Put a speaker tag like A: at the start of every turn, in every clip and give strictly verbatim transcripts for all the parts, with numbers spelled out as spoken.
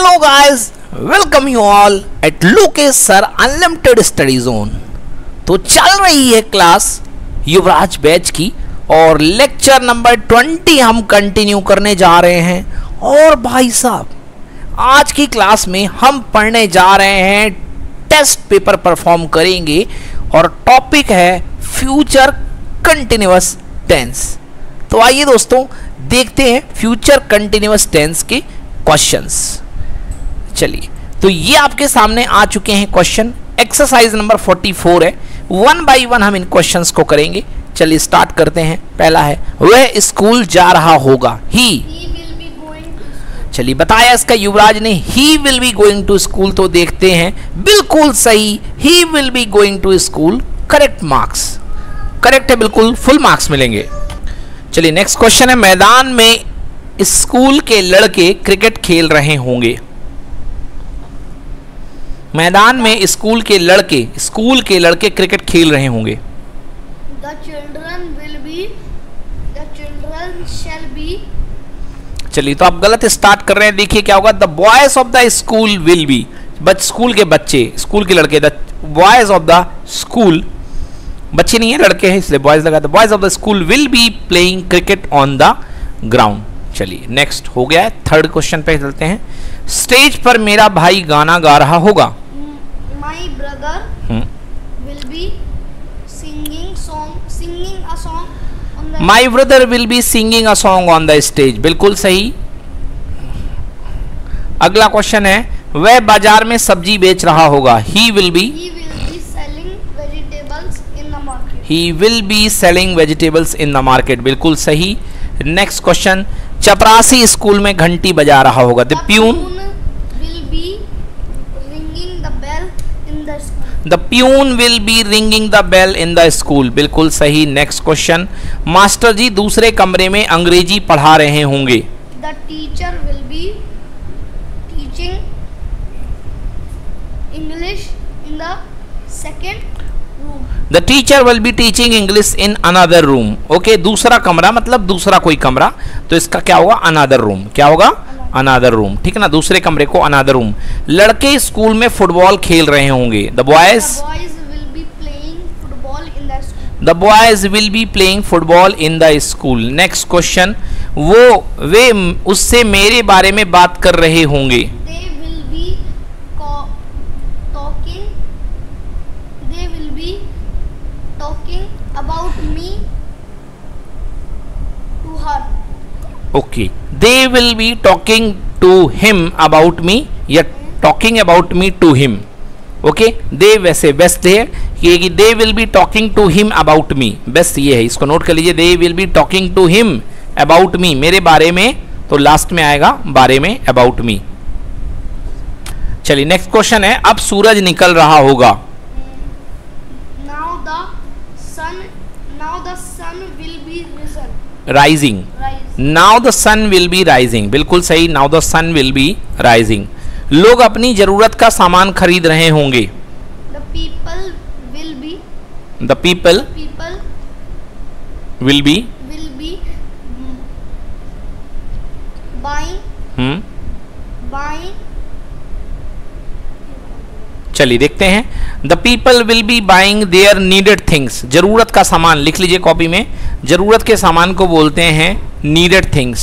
A: Hello guys, welcome you all at Lokesh sir unlimited study zone. तो चल रही है क्लास युवराज बैच की और लेक्चर नंबर ट्वेंटी हम कंटिन्यू करने जा रहे हैं। और भाई साहब, आज की क्लास में हम पढ़ने जा रहे हैं, टेस्ट पेपर परफॉर्म करेंगे और टॉपिक है फ्यूचर कंटिन्यूअस टेंस। तो आइए दोस्तों देखते हैं फ्यूचर कंटिन्यूअस टेंस के क्वेश्चंस। चलिए, तो ये आपके सामने आ चुके हैं question. Exercise number forty four है। वन बाय वन हम इन क्वेश्चंस को करेंगे। चलिए स्टार्ट करते हैं। पहला है, वह स्कूल जा रहा होगा। ही चलिए बताया इसका युवराज ने, he will be going to school. तो देखते हैं, बिल्कुल सही, he will be going to school. Correct marks, correct है, बिल्कुल फुल मार्क्स मिलेंगे। चलिए नेक्स्ट क्वेश्चन है, मैदान में स्कूल के लड़के क्रिकेट खेल रहे होंगे। मैदान में स्कूल के लड़के स्कूल के लड़के क्रिकेट खेल रहे होंगे।
B: The children will be, the children shall be।
A: चलिए तो आप गलत स्टार्ट कर रहे हैं। देखिए क्या होगा, the boys of the school will be, बच स्कूल के बच्चे, स्कूल के लड़के, the boys of the school, बच्चे नहीं है लड़के हैं इसलिए बॉयज लगा। The boys of the school will be playing cricket on the ground. चलिए नेक्स्ट हो गया है, थर्ड क्वेश्चन पे चलते हैं। स्टेज पर मेरा भाई गाना गा रहा होगा।
B: My brother will be singing song, singing a song on the।
A: My brother will be singing a song on the stage। बिल्कुल सही। अगला क्वेश्चन है, वह बाजार में सब्जी बेच रहा होगा। He will be
B: He will be selling vegetables in the market।
A: He will be selling vegetables in the market। बिल्कुल सही। नेक्स्ट क्वेश्चन, चपरासी स्कूल में घंटी बजा रहा होगा। The peon
B: will be ringing the bell in the school।
A: The peon will be ringing the bell in the school। बिल्कुल सही। नेक्स्ट क्वेश्चन, मास्टर जी दूसरे कमरे में अंग्रेजी पढ़ा रहे होंगे।
B: The teacher will be teaching English in the second room।
A: The teacher will be teaching English in another room। Okay, दूसरा कमरा मतलब दूसरा कोई कमरा, तो इसका क्या होगा, another room। क्या होगा, another room। ठीक है ना, दूसरे कमरे को another room। लड़के स्कूल में फुटबॉल खेल रहे होंगे। The boys
B: The boys will be playing football in the school।
A: The boys will be playing football in the school। Next question, वो वे उससे मेरे बारे में बात कर रहे होंगे।
B: They will be talking they will be talking about me to her।
A: Okay, they will be talking to him about me या talking about me to him. Okay, they वैसे बेस्ट है कि they will be talking to him about me, best ये है, इसको note कर लीजिए। They will be talking to him about me, मेरे बारे में, तो लास्ट में आएगा बारे में, अबाउट मी। चलिए नेक्स्ट क्वेश्चन है, अब सूरज निकल रहा होगा।
B: Now the sun now the sun will be risen।
A: Rising. Now the sun will be rising. बिल्कुल सही, now the sun will be rising. लोग अपनी जरूरत का सामान खरीद रहे होंगे।
B: The people will be
A: the people
B: people
A: will be
B: will be buying
A: hmm
B: buying
A: चलिए देखते हैं, the people will be buying their needed things. जरूरत का सामान लिख लीजिए कॉपी में, जरूरत के सामान को बोलते हैं नीडेड थिंग्स।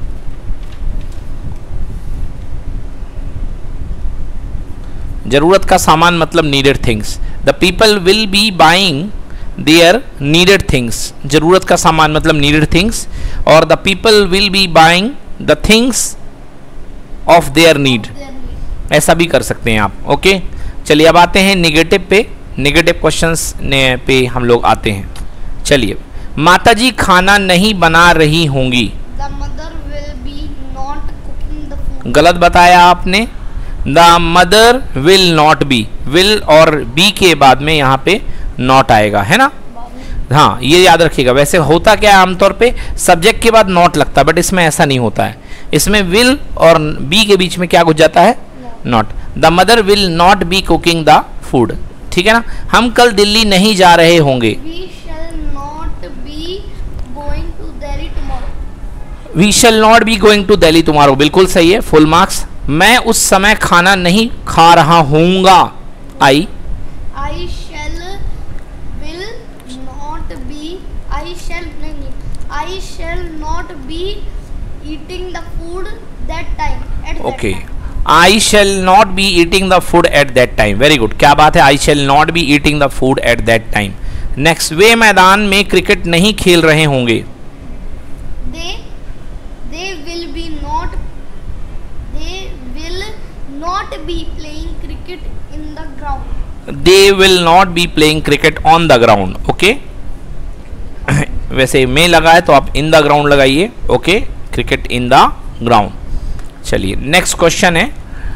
A: जरूरत का सामान मतलब needed things. The people will be buying their needed things, जरूरत का सामान मतलब नीडेड थिंग्स, और the people will be buying the things of their need, ऐसा भी कर सकते हैं आप। ओके, चलिए अब आते हैं निगेटिव पे। निगेटिव क्वेश्चंस पे हम लोग आते हैं। चलिए, माताजी खाना नहीं बना रही होंगी।
B: The mother will be not cooking the food।
A: गलत बताया आपने। The mother will not be, will और बी के बाद में यहाँ पे नॉट आएगा, है ना। हाँ, ये याद रखिएगा। वैसे होता क्या है, आमतौर पे सब्जेक्ट के बाद नॉट लगता है, बट इसमें ऐसा नहीं होता है। इसमें विल और बी के बीच में क्या घुस जाता है, not. The mother will not be cooking the food. ठीक है ना। हम कल दिल्ली नहीं जा रहे होंगे।
B: We shall not be going to Delhi tomorrow।
A: We shall not be going to Delhi tomorrow. बिल्कुल सही है, फुल मार्क्स। मैं उस समय खाना नहीं खा रहा हूँगा। I
B: I shall will not be I shall नहीं I shall not be eating the food that time at that
A: okay,
B: time.
A: I shall not be eating the food at that time. Very good, क्या बात है, I shall not be eating the food at that time. Next, वे मैदान में cricket नहीं खेल रहे होंगे।
B: They they will be not they will not be playing cricket in the ground.
A: They will not be playing cricket on the ground. Okay, वैसे में लगा है तो आप इन द ग्राउंड लगाइए। Okay, cricket in the ground. चलिए next question है,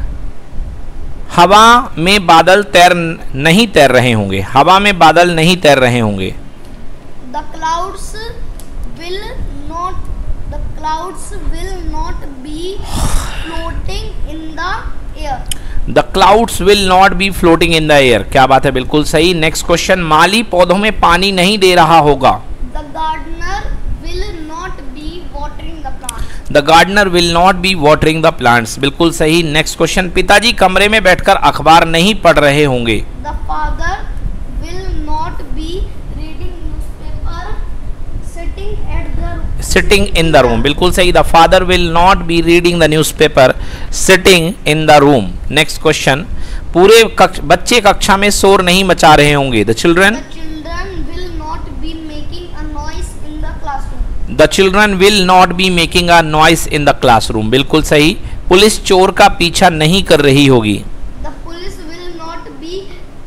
A: हवा में बादल तैर नहीं तैर रहे होंगे। हवा में बादल नहीं तैर रहे होंगे।
B: The clouds will not the clouds will not be floating in the air.
A: The clouds will not be floating in the air. क्या बात है, बिल्कुल सही। नेक्स्ट क्वेश्चन, माली पौधों में पानी नहीं दे रहा होगा।
B: The gardener will not be watering the plants.
A: The gardener will not be watering the plants. बिल्कुल सही। नेक्स्ट क्वेश्चन, पिताजी कमरे में बैठकर अखबार नहीं पढ़ रहे होंगे।
B: The father will not be reading newspaper sitting at the
A: sitting in the room. बिल्कुल सही। The father will not be reading the newspaper sitting in the room. Next question, पूरे कक्ष, बच्चे कक्षा में शोर नहीं मचा रहे होंगे। The children
B: The children will not be making a noise in the classroom.
A: The children will not be making a noise in the classroom. बिल्कुल सही। पुलिस चोर का पीछा नहीं कर रही होगी।
B: The police will not be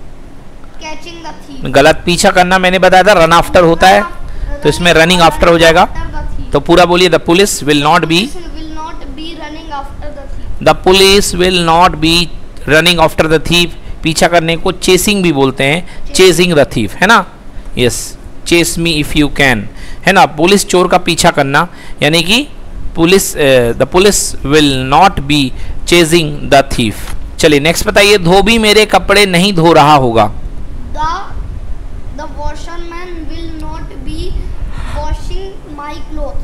B: catching the thief.
A: गलत, पीछा करना मैंने बताया था रन आफ्टर होता है, तो इसमें रनिंग आफ्टर हो जाएगा।
B: After the thief.
A: तो पूरा बोलिए, the police will not be
B: Police will not be running after the thief.
A: The police will not be running after the thief. पीछा करने को चेसिंग भी बोलते हैं, चेजिंग द थीफ, है ना। Yes, chase me if you can, है ना। पुलिस चोर का पीछा करना, यानी कि police the police will not be chasing the thief. चलिए नेक्स्ट बताइए, धोबी मेरे कपड़े नहीं धो रहा होगा।
B: The the washerman will not be washing my clothes.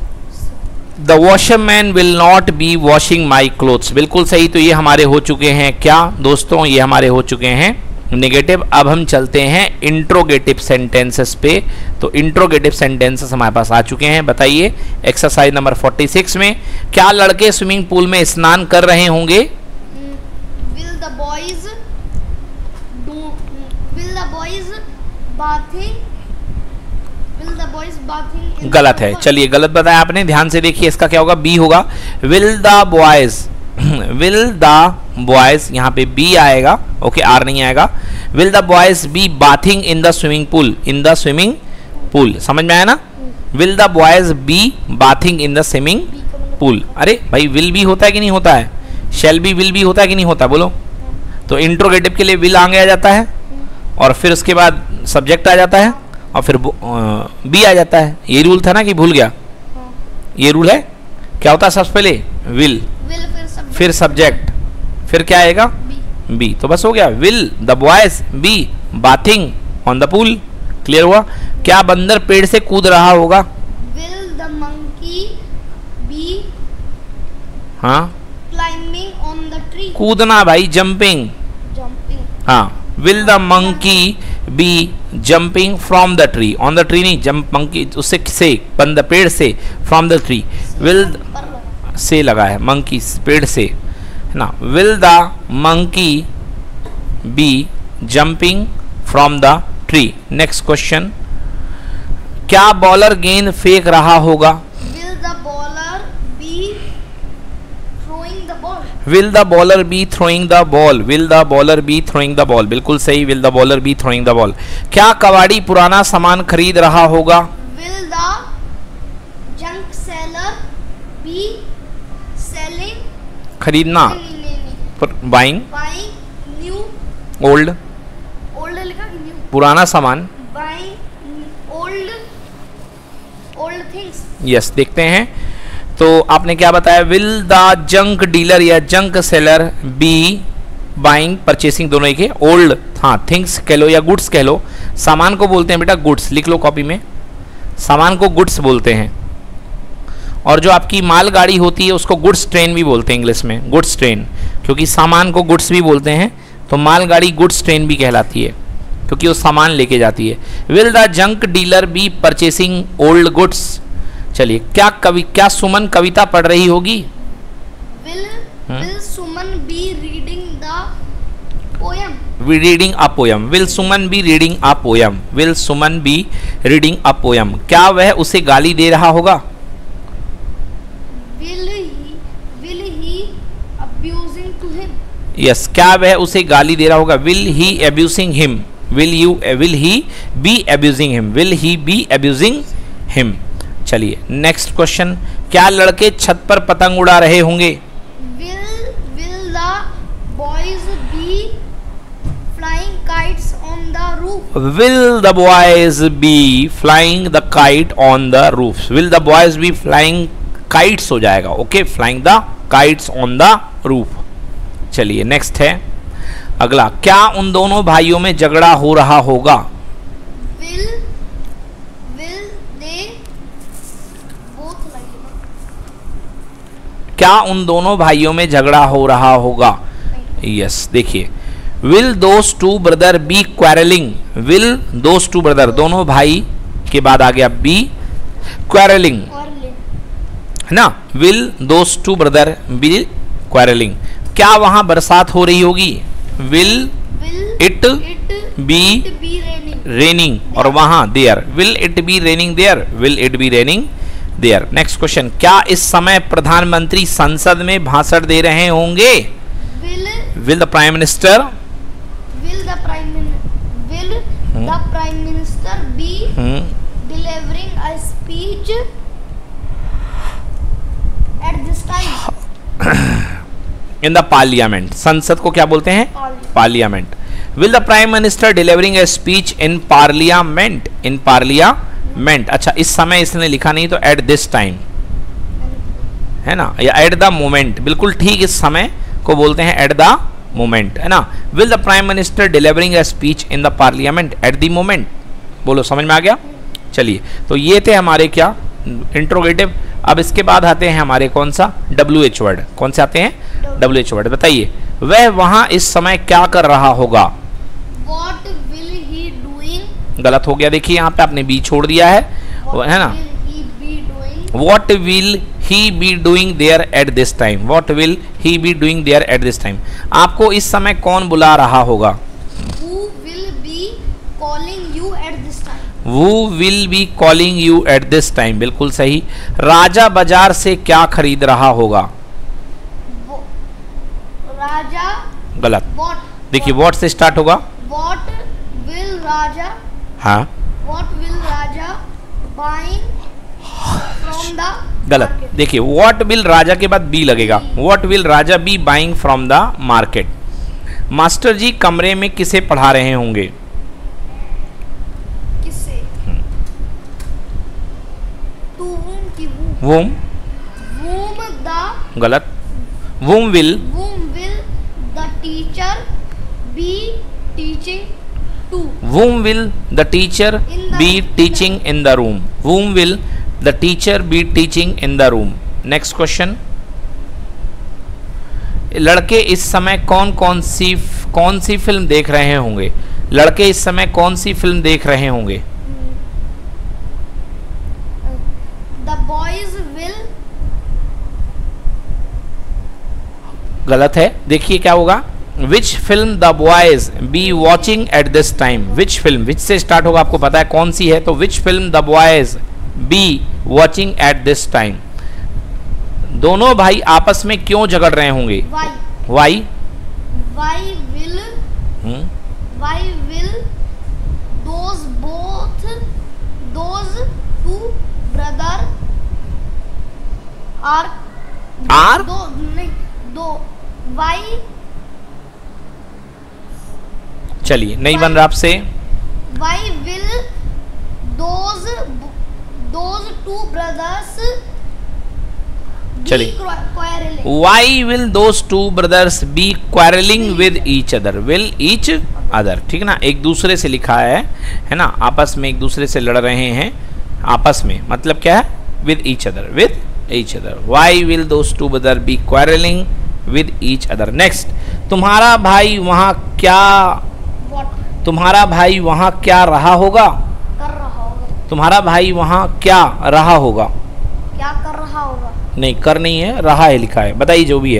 A: The washerman will not be washing my clothes. बिल्कुल सही। तो ये हमारे हो चुके हैं क्या दोस्तों, ये हमारे हो चुके हैं नेगेटिव। अब हम चलते हैं इंट्रोगेटिव सेंटेंसेस पे। तो इंट्रोगेटिव सेंटेंसेस हमारे पास आ चुके हैं। बताइए एक्सरसाइज नंबर छियालीस में, क्या लड़के स्विमिंग पूल में स्नान कर रहे होंगे।
B: Mm, Will the boys do? Will the boys bathing? Will the boys bathing? in
A: गलत
B: the
A: है।
B: river?
A: चलिए गलत बताया आपने, ध्यान से देखिए। इसका क्या होगा, बी होगा। Will the boys will the boys, यहाँ पे बी आएगा। ओके, आर नहीं आएगा। Will the boys be bathing in the swimming pool. In the swimming pool, समझ में आया ना। Will the boys be bathing in the swimming pool. अरे भाई, विल भी होता है कि नहीं होता है, शेल बी विल भी होता है कि नहीं होता, बोलो। तो इंट्रोगेटिव के लिए विल आगे आ जाता है, और फिर उसके बाद सब्जेक्ट आ जाता है, और फिर बी आ जाता है। ये रूल था ना कि भूल गया, ये रूल है। क्या होता है सबसे पहले, विल,
B: Will फिर subject.
A: फिर सब्जेक्ट, फिर क्या आएगा,
B: B.
A: बी। तो बस हो गया, will the boys be bathing on the pool. Clear हुआ। क्या बंदर पेड़ से कूद रहा होगा।
B: Will the monkey be
A: हाँ,
B: climbing on the tree?
A: कूदना भाई, जंपिंग।
B: Jumping.
A: हाँ, will the monkey be jumping from the tree. On the tree नहीं, जंप मंकी उससे से, बंद पेड़ से, फ्रॉम द ट्री। विल
B: पर लगा।
A: से लगा है, मंकी पेड़ से, है ना। Will the monkey be jumping from the tree. Next question, क्या बॉलर गेंद फेंक रहा होगा।
B: Will the bowler be throwing the ball?
A: Will the bowler be throwing the ball. Will the bowler be throwing the ball. बिल्कुल सही, will the bowler be throwing the ball. क्या कबाड़ी पुराना सामान खरीद रहा होगा।
B: Will the junk seller be selling?
A: खरीदना,
B: नहीं, नहीं, नहीं।
A: Buying,
B: Buying new
A: old,
B: old लिखा कि new?
A: पुराना सामान।
B: Buying old old things.
A: Yes, देखते हैं। तो आपने क्या बताया, विल द जंक डीलर या junk seller be buying purchasing, दोनों एक है। ओल्ड, हाँ, थिंग्स कह लो या गुड्स कह लो। सामान को बोलते हैं बेटा गुड्स, लिख लो कॉपी में। सामान को गुड्स बोलते हैं, और जो आपकी मालगाड़ी होती है उसको गुड्स ट्रेन भी बोलते हैं इंग्लिश में, गुड्स ट्रेन, क्योंकि सामान को गुड्स भी बोलते हैं, तो मालगाड़ी गुड्स ट्रेन भी कहलाती है क्योंकि वो सामान लेके जाती है। Will the junk dealer be purchasing old goods. चलिए, क्या कवि क्या सुमन कविता पढ़ रही होगी?
B: Will Will Suman be reading the poem?
A: We reading a poem. Will Suman be reading a poem? Will Suman be reading a poem? क्या वह उसे गाली दे रहा होगा?
B: Will he Will he abusing to him?
A: Yes, क्या वह उसे गाली दे रहा होगा? Will he abusing him? Will you Will he be abusing him? Will he be abusing him? चलिए नेक्स्ट क्वेश्चन, क्या लड़के छत पर पतंग उड़ा रहे होंगे?
B: Will Will the boys be flying kites on the roof?
A: Will the boys be flying the kite on the roof? Will the boys be flying kites हो जाएगा, okay, flying the kites on the roof। चलिए next है अगला, क्या उन दोनों भाइयों में झगड़ा हो रहा होगा?
B: Will Will they both like it?
A: क्या उन दोनों भाइयों में झगड़ा हो रहा होगा? यस, देखिए, will those two brother be quarreling. Will those two brother, दोनों भाई के बाद आ गया बी क्वारलिंग, है ना। Will those two brother be quarreling. क्या वहां बरसात हो रही होगी? विल इट बी रेनिंग, और वहां there, will it be raining there, will it be raining there. Next question, क्या इस समय प्रधानमंत्री संसद में भाषण दे रहे होंगे? Will the prime minister
B: Will the prime min- Will
A: Hmm.
B: the prime minister be delivering a speech at this time?
A: In the parliament, संसद को क्या बोलते हैं? Parliament. Will the prime minister delivering a speech in parliament, in parliament. अच्छा, इस समय इसने लिखा नहीं तो एट दिस टाइम, है ना, या एट द मोमेंट, बिल्कुल ठीक, इस समय को बोलते हैं एट द मोमेंट, है ना। Will the prime minister delivering a speech in the parliament at the moment. बोलो, समझ में आ गया? चलिए, तो ये थे हमारे क्या इंट्रोगेटिव। अब इसके बाद आते हैं हमारे कौन सा डब्ल्यू एच वर्ड, कौन से आते हैं? W H word. बताइए, वह वहां इस समय क्या कर रहा होगा?
B: What will he doing?
A: गलत हो गया, देखिए यहाँ पे आपने बी छोड़ दिया है,
B: What
A: है ना।
B: will he be doing?
A: What will he be doing there at this time? What will he be doing there at this time? आपको इस समय कौन बुला रहा होगा?
B: Who will be calling you at this time?
A: Who will be calling you at this time? बिल्कुल सही। राजा बाजार से क्या खरीद रहा होगा?
B: वो, राजा
A: गलत,
B: what?
A: देखिए वॉट से स्टार्ट होगा।
B: What will Raja?
A: हाँ,
B: What will Raja buying from the
A: गलत,
B: market?
A: देखिए व्हाट विल राजा के बाद बी लगेगा, what will Raja be buying from the market. Master ji कमरे में किसे पढ़ा रहे होंगे?
B: किससे? To whom की whom?
A: वोम,
B: Whom the
A: गलत, whom will,
B: whom will the teacher be teaching to?
A: whom will the teacher
B: In the-
A: be teaching in the room? whom will the teacher be teaching in the room? next question, लड़के इस समय कौन कौन सी कौन सी film देख रहे होंगे? लड़के इस समय कौन सी फिल्म देख रहे होंगे?
B: The boys will
A: गलत है, देखिए क्या होगा, which film the boys be watching at this time. Which film, which से स्टार्ट होगा, आपको पता है कौन सी है, तो which film the boys be watching at this time. दोनों भाई आपस में क्यों झगड़ रहे होंगे?
B: why
A: why,
B: why will why will those both those two brother are
A: Are?
B: दो नहीं दो why
A: चलिए नहीं बन रहा आपसे।
B: why will those those two brothers be
A: चलिए।
B: quarreling?
A: Why will those two brothers be quarreling with each other? Will each other, ठीक ना, एक दूसरे से लिखा है, है ना, आपस में एक दूसरे से लड़ रहे हैं, आपस में मतलब क्या है? With each other, with each other. Why will those two brothers be quarreling with each other? Next, तुम्हारा भाई वहाँ क्या
B: What?
A: तुम्हारा भाई वहाँ क्या रहा होगा?
B: कर रहा होगा.
A: तुम्हारा भाई वहाँ क्या रहा होगा?
B: क्या कर रहा होगा?
A: नहीं, कर नहीं है, रहा है लिखा है, बताइए जो भी है.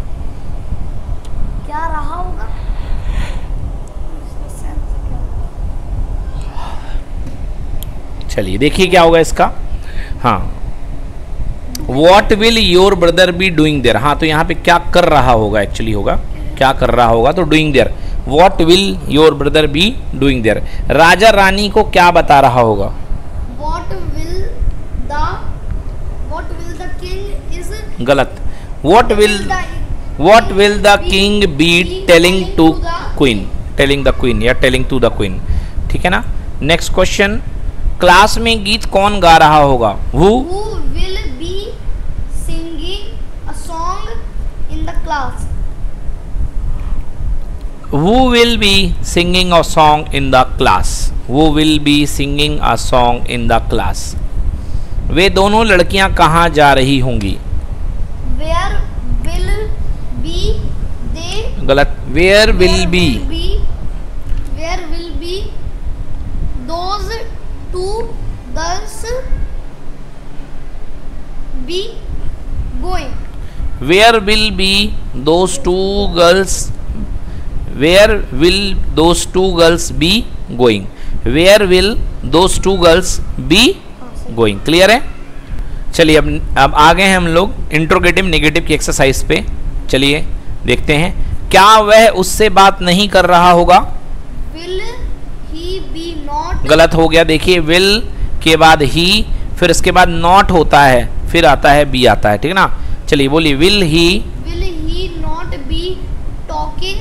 B: क्या रहा होगा?
A: चलिए देखिए क्या होगा इसका. हाँ, what will your brother be doing there. हाँ, तो यहाँ पे क्या कर रहा होगा एक्चुअली होगा, क्या कर रहा होगा, तो doing there. What will your brother be doing there. राजा रानी को क्या बता रहा होगा?
B: What will the What will the king is
A: गलत. What will what will the king be telling to queen. Telling the queen या टेलिंग टू द क्वीन. ठीक है ना. नेक्स्ट क्वेश्चन, क्लास में गीत कौन गा रहा होगा? Who
B: Who will be singing a song in the class?
A: Who will be singing a song in the class? Who will be singing a song in the class? वे दोनों लड़कियां कहाँ जा रही होंगी?
B: Where will be they?
A: गलत. Where will be?
B: be Where will be those two girls be going?
A: Where will be those two girls? Where will those two girls be going? Where will those two girls be going? Clear है. चलिए अब अब आ गए हैं हम लोग interrogative negative की exercise पे. चलिए देखते हैं. क्या वह उससे बात नहीं कर रहा होगा?
B: Will he be not?
A: गलत हो गया. देखिए, will के बाद ही, फिर इसके बाद not होता है, फिर आता है be आता है. ठीक है ना. चलिए बोलिए, will he
B: Will he not be talking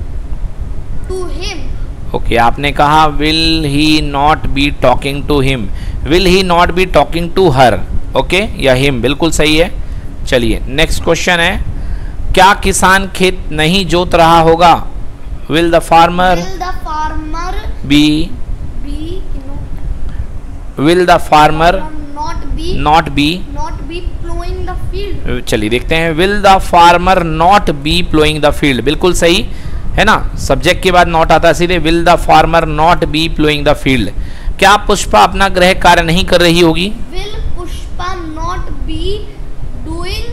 B: to him?
A: Okay okay, आपने कहा will he not be talking to him. Will he not be talking to her. Okay, या हिम, बिल्कुल सही है. चलिए नेक्स्ट क्वेश्चन है, क्या किसान खेत नहीं जोत रहा होगा? Will the farmer
B: Will the farmer
A: be
B: be you know,
A: will the farmer
B: not be
A: not be.
B: not be plowing the field?
A: चलिए देखते हैं. Will the farmer not be plowing the field. बिल्कुल सही है ना. सब्जेक्ट के बाद not आता है सीधे. Will the farmer not be plowing the field. क्या पुष्पा अपना गृह कार्य नहीं कर रही होगी?
B: Will Pushpa not be doing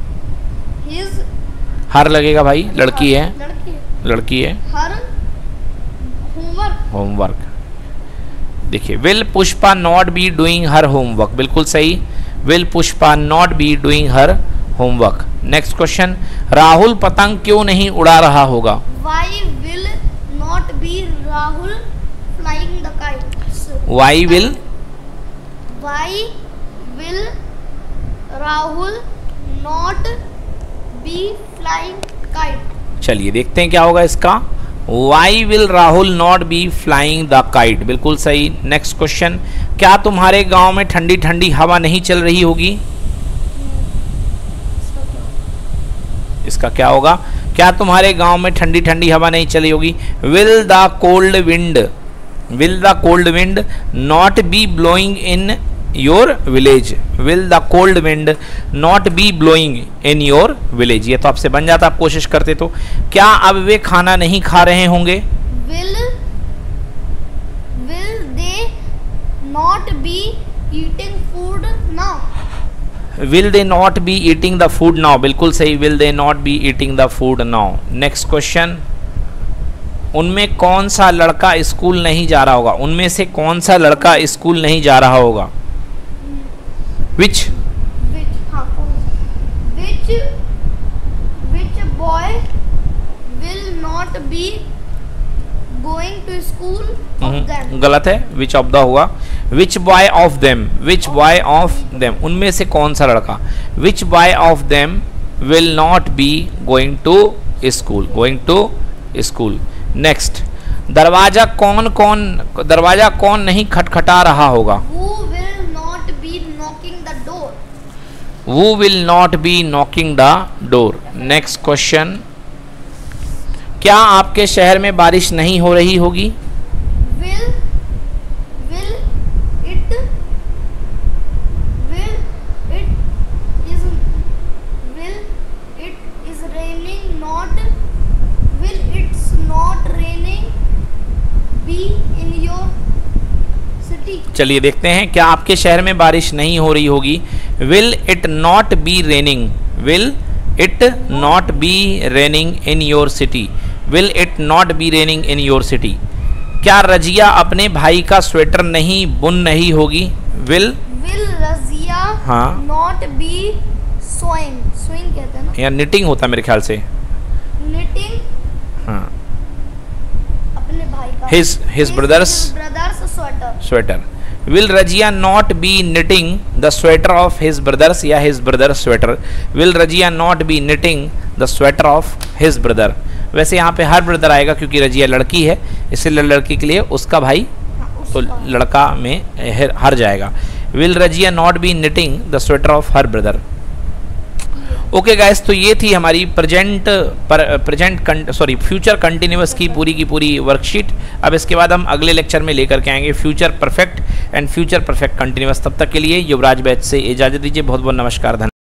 B: his
A: हर लगेगा भाई, लड़की है,
B: लड़की है
A: लड़की है.
B: her homework?
A: होमवर्क. देखिए, will Pushpa not be doing her homework. बिल्कुल सही. Will Pushpa not be doing her homework. Next question, Rahul पतंग क्यों नहीं उड़ा रहा होगा?
B: Why will not be Rahul flying the kite?
A: Why will
B: Why will Rahul not be flying kite?
A: चलिए देखते हैं क्या होगा इसका. Why will Rahul not be flying the kite. बिल्कुल सही. नेक्स्ट क्वेश्चन, क्या तुम्हारे गांव में ठंडी ठंडी हवा नहीं चल रही होगी? इसका क्या होगा? क्या तुम्हारे गांव में ठंडी ठंडी हवा नहीं चली होगी? Will the cold wind will the cold wind not be blowing in your village. Will the cold wind not be blowing in your village. ये तो आपसे बन जाता आप कोशिश करते तो. क्या अब वे खाना नहीं खा रहे होंगे?
B: Will will they not be eating food now?
A: Will they not be eating the food now. बिल्कुल सही. Will they not be eating the food now. Next question, उनमें कौन सा लड़का स्कूल नहीं जा रहा होगा? उनमें से कौन सा लड़का स्कूल नहीं जा रहा होगा? विच
B: Which हाँ कौन सा? Which which boy will not be going to school of them?
A: गलत है. विच ऑफ द होगा. Which boy of them. Which boy of them. उनमें से कौन सा लड़का? Which boy of them will not be going to school. Going to school. Next, दरवाजा कौन कौन दरवाजा कौन नहीं खटखटा रहा होगा?
B: Who will not be knocking the door?
A: Who will not be knocking the door. Next question, क्या आपके शहर में बारिश नहीं हो रही होगी?
B: Will will it will it
A: चलिए देखते हैं, क्या आपके शहर में बारिश नहीं हो रही होगी? Will it not be raining, will it not be raining in your city, will it not be raining in your city. क्या रजिया अपने भाई का स्वेटर नहीं बुन रही होगी? विल
B: विल रजिया
A: हाँ
B: नॉट बी सोइंग, सोइंग कहते हैं ना,
A: या निटिंग होता है मेरे ख्याल से,
B: निटिंग
A: हाँ,
B: अपने भाई का,
A: his his brothers
B: brothers sweater,
A: sweater. Will Razia not be knitting the sweater of his brothers, या his brother sweater, will Razia not be knitting the sweater of his brother. वैसे यहाँ पे हर ब्रदर आएगा क्योंकि रजिया लड़की है, इसलिए लड़की के लिए उसका भाई तो लड़का में हर जाएगा। Will Razia not be knitting the sweater of her brother. Okay guys, तो ये थी हमारी present present sorry future continuous की पूरी की पूरी वर्कशीट। अब इसके बाद हम अगले लेक्चर में लेकर के आएंगे future perfect and future perfect continuous. तब तक के लिए युवराज बैच से इजाज़त दीजिए। बहुत बहुत नमस्कार, धन्यवाद।